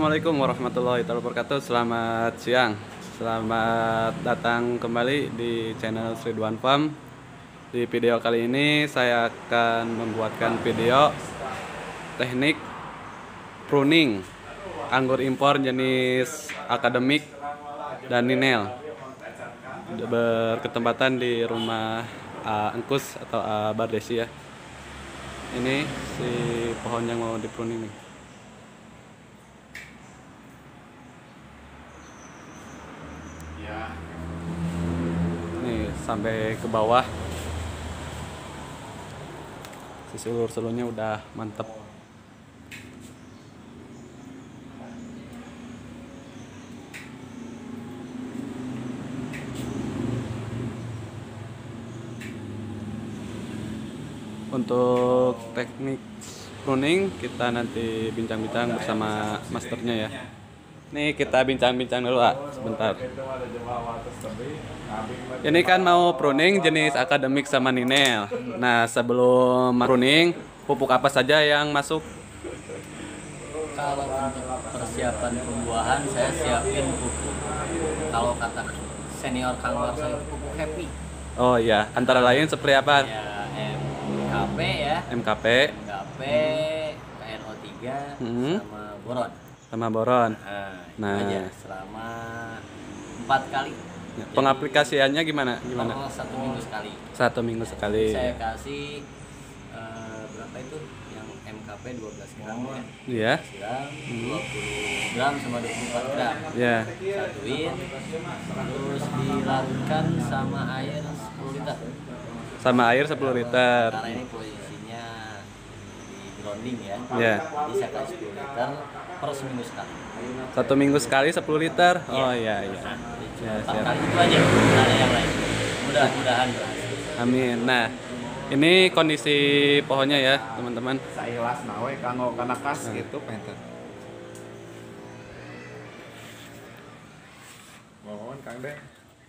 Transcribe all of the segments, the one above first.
Assalamualaikum warahmatullahi wabarakatuh. Selamat siang. Selamat datang kembali di channel Ridwan Farm. Di video kali ini saya akan membuatkan video teknik pruning anggur impor jenis akademik dan ninel. Berketempatan di rumah Engkus atau Bardesi ya. Ini si pohon yang mau dipruning nih. Nih sampai ke bawah. Si sulur-sulurnya udah mantep. Untuk teknik pruning kita nanti bincang-bincang bersama masternya ya. Nih kita bincang-bincang dulu sebentar. Ini kan mau pruning jenis akademik sama ninel. Nah sebelum pruning pupuk apa saja yang masuk? Kalau untuk persiapan pembuahan saya siapin pupuk. Kalau kata senior Kang saya pupuk happy. Oh iya, antara lain seperti apa? Ya MKP ya. MKP, KNO3 sama boron. sama boron. Nah, itu aja selama 4 kali. Pengaplikasiannya gimana? Normal 1 minggu sekali. 1 minggu sekali. Saya kasih berapa itu? Yang MKP 12 gram ya. Iya. 20 gram sama 24 gram. Iya. Satuin, terus dilarutkan sama air 10 liter. Sama air 10 liter. Karena ini posisinya di grounding ya. Iya. Jadi saya kasih 10 liter per seminggu sekali. 1 minggu sekali 10 liter. Oh iya iya. Ya, Empat siap. kali itu aja, nggak ada yang lain. Mudah-mudahan berhasil. Amin. Nah, ini kondisi pohonnya ya, teman-teman. Sailas nawe kanggo kana kas gitu penten. Mohon Kang Deng.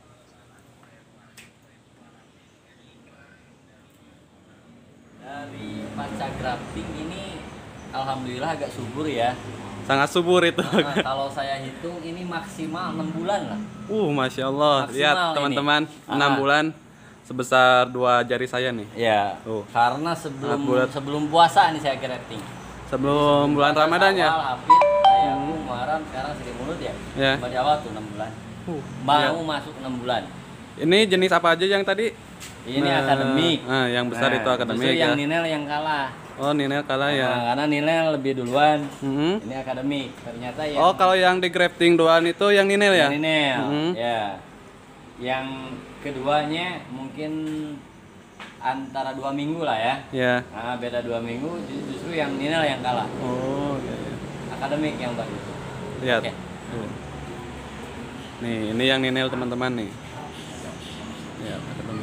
Dari pasca grafting ini alhamdulillah agak subur ya. Sangat subur itu. Nah, kalau saya hitung ini maksimal 6 bulan lah. Masya Allah. Maksimal Lihat ini. teman-teman, 6 bulan sebesar 2 jari saya nih. Ya. Tuh. Karena Sangat bulat. sebelum puasa nih saya grafting. Sebelum bulan Ramadan ya. Awal Hafid, saya Muharram, sekarang Sri Mulut ya. Ya. Pada awal tuh 6 bulan. Mau masuk 6 bulan. Ini jenis apa aja yang tadi? Ini akademik. Yang besar itu akademik Justru ya. yang ninel yang kalah. Oh, ninel kalah ya. Nah, karena ninel lebih duluan. Mhm. Ini akademik. Ternyata yang Oh, kalau yang di grafting doan itu yang ninel ya? yang ninel. Mhm. Ya. Yang keduanya mungkin antara 2 minggu lah ya. Ya. Nah, beda 2 minggu justru yang ninel yang kalah. Oh, iya, iya. Akademik yang bagus. Lihat. Oke. Tuh. Nih, ini yang ninel teman-teman nih. Ya, akademik.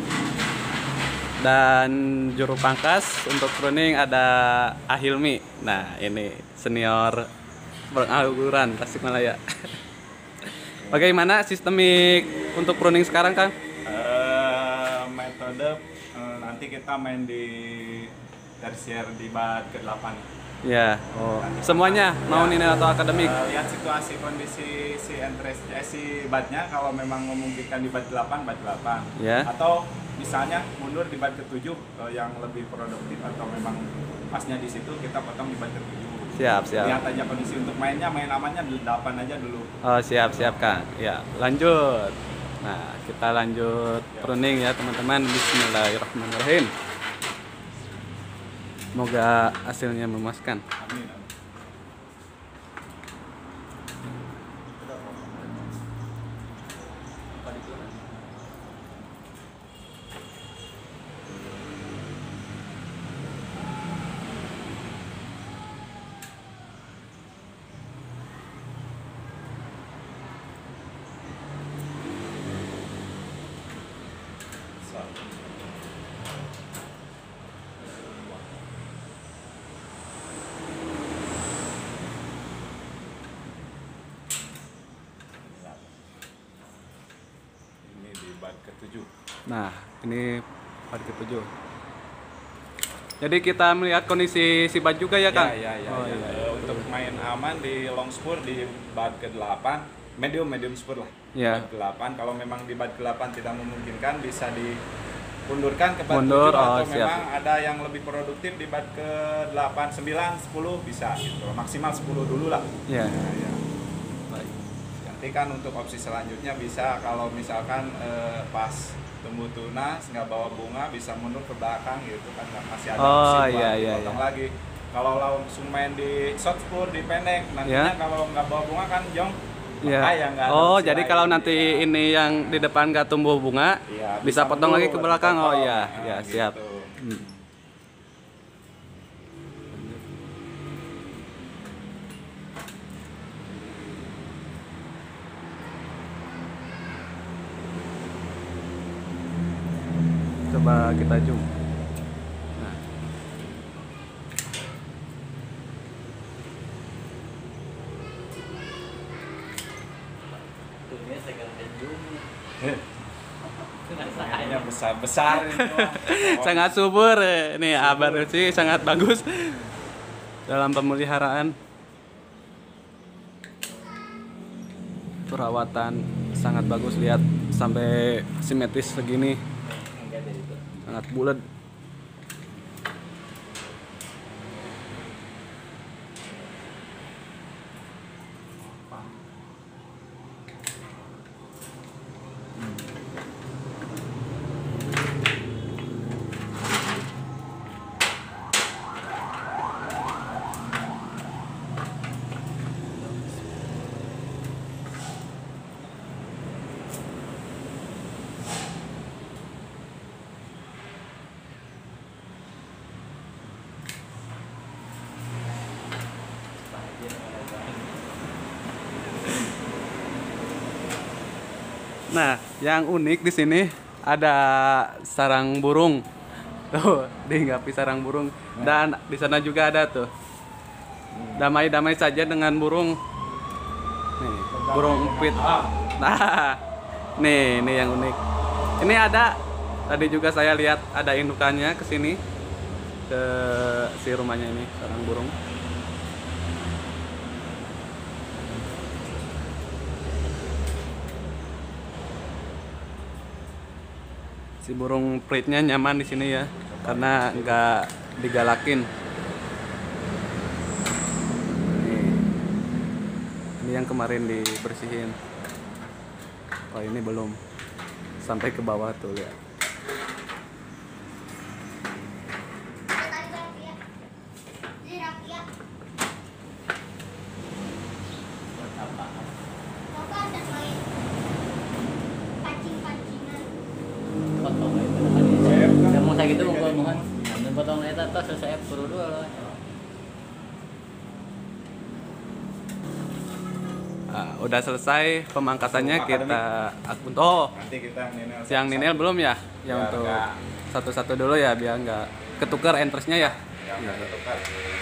Dan juru pangkas untuk pruning ada Ahilmi. Nah, ini senior pengangguran Tasikmalaya. Bagaimana sistemik untuk pruning sekarang, Kang? Metode nanti kita main di tersier di bat ke-8. Ya. Oh. Semuanya mau ninel atau akademik? Lihat situasi kondisi si si batnya, kalau memang memungkinkan di bat 8, bat 8. Ya. Atau misalnya mundur di bat ke-7 yang lebih produktif, atau memang pasnya di situ kita potong di bat ke-7. Siap, siap. Lihat aja kondisi untuk mainnya, main amannya 8 aja dulu. Oh, siap, siap, Kang. Ya, lanjut. Nah, kita lanjut pruning ya, teman-teman. Bismillahirrahmanirrahim. Semoga hasilnya memuaskan. Amin. Ini di bat ke-7. Nah, ini part ke-7. Jadi kita melihat kondisi si bat juga ya, Kang? Ya. Oh, iya. Untuk main aman di long spur di bat ke-8, medium spur lah. Ya. Bat ke-8, kalau memang di bat ke-8 tidak memungkinkan bisa dipundurkan ke bat Mundur, 7 atau siap. memang ada yang lebih produktif di bat ke-8, 9, 10 bisa gitu. Maksimal 10 dulu lah. Ya. Nah, ya. Baik. Nanti kan untuk opsi selanjutnya bisa kalau misalkan pas tumbuh tunas nggak bawa bunga bisa mundur ke belakang gitu kan, masih ada Oh, opsi buat iya, dipotong iya. lagi. Kalau langsung main di short spur di pendek nantinya Ya. kalau nggak bawa bunga kan jong Ya. bahaya, nggak ada Oh, opsi jadi lain. kalau nanti ini yang di depan nggak tumbuh bunga, Iya, bisa potong mundur, lagi ke belakang. Oh dipotong. iya, Nah, ya siap. gitu. Hmm. Coba kita zoom. Nah, Tuhnya saya ganti zoom. Dengan Ini saya. besar ini doang. sangat subur. Ini Abah sih sangat bagus dalam pemeliharaan. Perawatan sangat bagus, lihat sampai simetris segini, Enggak dari itu. sangat bulat. Nah, yang unik di sini ada sarang burung. Tuh, dihinggapi sarang burung. Dan di sana juga ada tuh. Damai-damai saja dengan burung. Nih, burung empit. Nah, ini yang unik. Ini ada, tadi juga saya lihat ada indukannya ke sini. Ke si rumahnya ini, sarang burung. Si burung pelitnya nyaman di sini ya, karena nggak digalakin. Ini yang kemarin dibersihin. Oh ini belum sampai ke bawah tuh lihat. Potong itu tadi. Saya mau saya gitu mau mohon. Dan potong itu tas saya perlu dulu. Nah, udah selesai pemangkasannya kita oh Nanti kita ninel siang ninel belum ya? Yang Biar untuk nggak- satu-satu dulu ya biar nggak ketukar entersnya ya. yang nggak ketukar.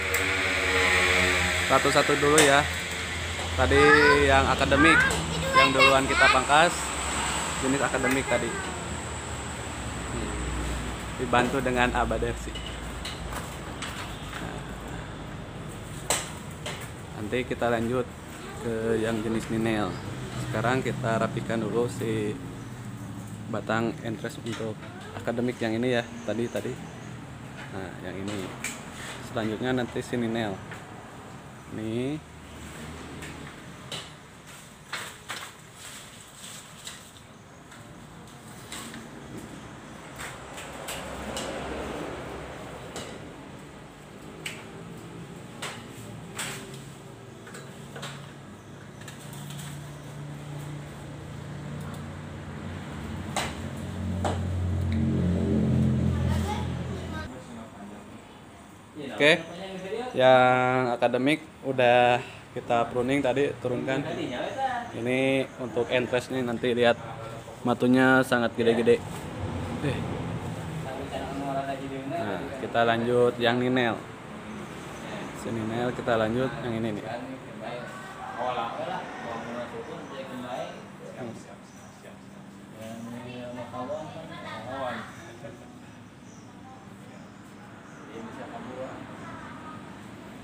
Satu-satu dulu ya. Tadi yang akademik, yang duluan kita pangkas, jenis akademik tadi. Dibantu dengan Abah Dersi. Nah, nanti kita lanjut ke yang jenis ninel. Sekarang kita rapikan dulu si batang entres untuk akademik yang ini ya, tadi. Nah, yang ini. Selanjutnya nanti si ninel. Nih. Oke. Yang akademik udah kita pruning tadi, turunkan. Ini untuk entres nih, nanti lihat matunya sangat gede-gede. Nah, kita lanjut yang ninel. Si ninel kita lanjut yang ini nih.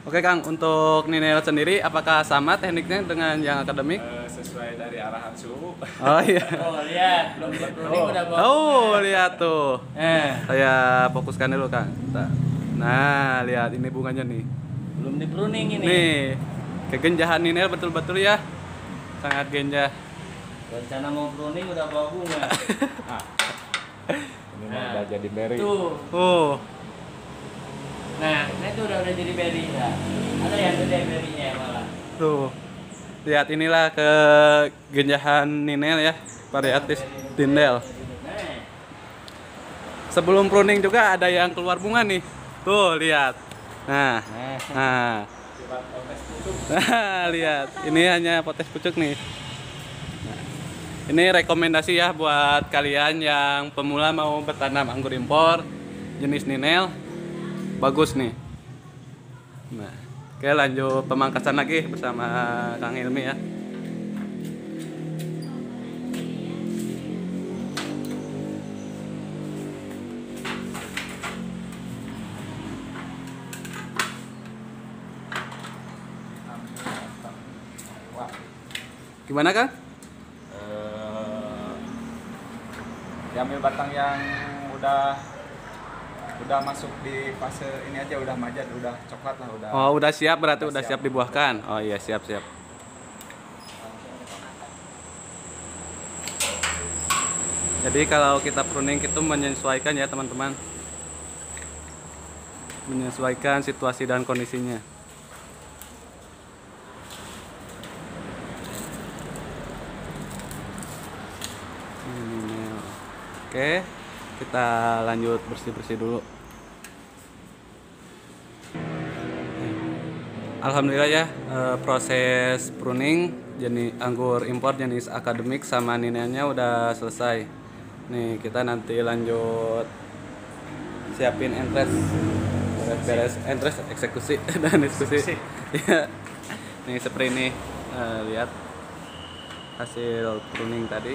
Oke Kang, untuk Ninel sendiri apakah sama tekniknya dengan yang akademik? Sesuai dari arahan suhu. Oh iya. Oh lihat, belum pruning udah bawa. Oh, lihat tuh. Saya fokuskan dulu Kang. Nah, lihat ini bunganya nih. Belum di pruning ini. Nih, kegenjahan Ninel betul-betul ya. Sangat genjah. Rencana mau pruning udah bawa bunga. Ini mah udah jadi berry. Tuh. Oh, Nah itu udah jadi berry ya. Ada yang gede berrynya malah. tuh. Lihat inilah kegenjahan Ninel ya, varietas Tindel. Nah, Sebelum pruning juga ada yang keluar bunga nih. Tuh, lihat. Nah. Nah. Nah, lihat. Ini hanya potes pucuk nih. Nah, ini rekomendasi ya buat kalian yang pemula mau bertanam anggur impor jenis Ninel. Bagus nih. Nah, oke lanjut pemangkasan lagi bersama Kang Hilmi ya. Gimana Kang? Diambil batang yang udah masuk di fase ini aja, udah majat, udah coklat lah, udah. Oh, udah siap berarti udah siap siap. dibuahkan. Oh iya, siap. Jadi kalau kita pruning itu menyesuaikan ya teman-teman. Menyesuaikan situasi dan kondisinya. Oke, kita lanjut bersih-bersih dulu. Alhamdulillah ya, proses pruning jenis anggur impor jenis akademik sama Ninelnya udah selesai. Nih kita nanti lanjut siapin entres, beres entres, eksekusi dan diskusi. Ya, nih seperti ini, lihat hasil pruning tadi.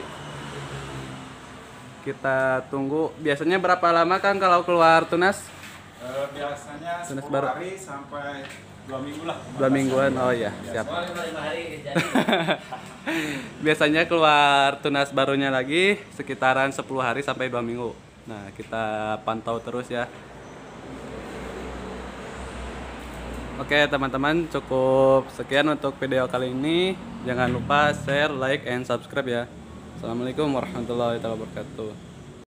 Kita tunggu. Biasanya berapa lama Kang kalau keluar tunas? Biasanya Tunas 10 baru. hari sampai 2 minggu lah. 2 mingguan. Oh iya, siap. oh 5 hari jadi. Biasanya keluar tunas barunya lagi sekitaran 10 hari sampai 2 minggu. Nah, kita pantau terus ya. Oke, teman-teman, cukup sekian untuk video kali ini. Jangan lupa share, like, and subscribe ya. Assalamualaikum warahmatullahi wabarakatuh.